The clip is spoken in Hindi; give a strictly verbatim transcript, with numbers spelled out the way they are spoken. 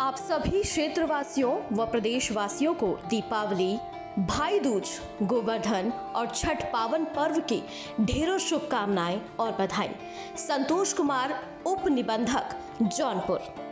आप सभी क्षेत्रवासियों व प्रदेशवासियों को दीपावली, भाई दूज, गोवर्धन और छठ पावन पर्व की ढेरों शुभकामनाएं और बधाई। संतोष कुमार, उप निबंधक, जौनपुर।